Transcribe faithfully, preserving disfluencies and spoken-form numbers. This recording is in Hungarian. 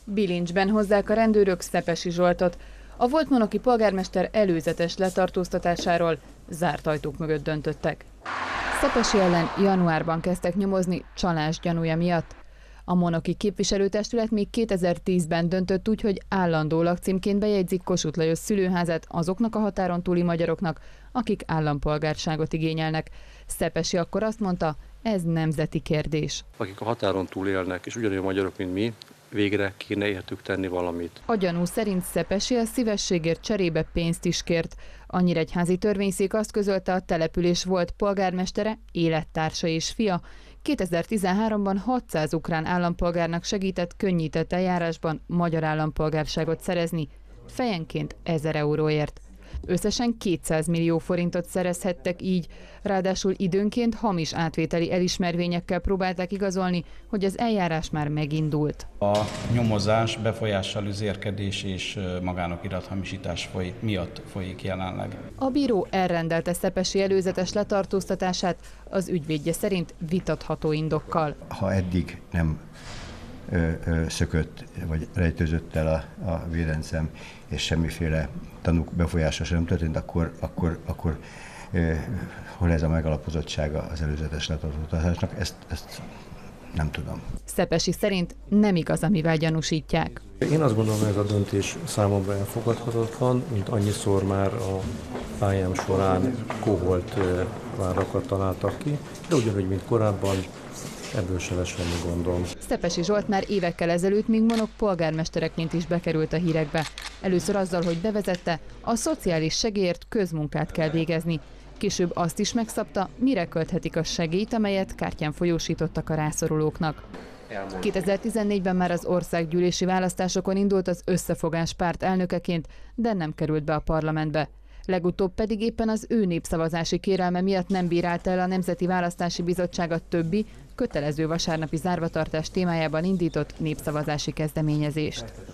Bilincsben hozzák a rendőrök Szepesi Zsoltot. A volt monoki polgármester előzetes letartóztatásáról zárt ajtók mögött döntöttek. Szepesi ellen januárban kezdtek nyomozni csalás gyanúja miatt. A monoki képviselőtestület még kétezer-tízben döntött úgy, hogy állandó lakcímként bejegyzik Kossuth Lajos szülőházát azoknak a határon túli magyaroknak, akik állampolgárságot igényelnek. Szepesi akkor azt mondta, ez nemzeti kérdés. Akik a határon túl élnek, és ugyanolyan magyarok, mint mi, végre kéne értük tenni valamit. A gyanú szerint Szepesi a szívességért cserébe pénzt is kért. A nyíregyházi törvényszék azt közölte, a település volt polgármestere, élettársa és fia kétezer-tizenháromban hatszáz ukrán állampolgárnak segített könnyített eljárásban magyar állampolgárságot szerezni, fejenként ezer euróért. Összesen kétszáz millió forintot szerezhettek így, ráadásul időnként hamis átvételi elismervényekkel próbálták igazolni, hogy az eljárás már megindult. A nyomozás befolyással üzérkedés és magánokirat-hamisítás folyik, miatt folyik jelenleg. A bíró elrendelte Szepesi előzetes letartóztatását, az ügyvédje szerint vitatható indokkal. Ha eddig nem ö, ö, szökött vagy rejtőzött el a, a védencem, és semmiféle tanúk befolyása sem történt, akkor, akkor, akkor ö, hol ez a megalapozottsága az előzetes letartóztatásnak, ezt, ezt nem tudom. Szepesi szerint nem igaz, amivel gyanúsítják. Én azt gondolom, hogy ez a döntés számomra elfogadhatatlan, mint annyiszor már a pályám során koholt várakat találtak ki, de ugyanúgy, mint korábban, ebből se lesz semmi gondom. Szepesi Zsolt már évekkel ezelőtt még monok polgármestereként is bekerült a hírekbe. Először azzal, hogy bevezette, a szociális segélyért közmunkát kell végezni. Később azt is megszabta, mire költhetik a segélyt, amelyet kártyán folyósítottak a rászorulóknak. kétezer-tizennégyben már az országgyűlési választásokon indult az Összefogás párt elnökeként, de nem került be a parlamentbe. Legutóbb pedig éppen az ő népszavazási kérelme miatt nem bírálta el a Nemzeti Választási Bizottság a többi, kötelező vasárnapi zárvatartás témájában indított népszavazási kezdeményezést.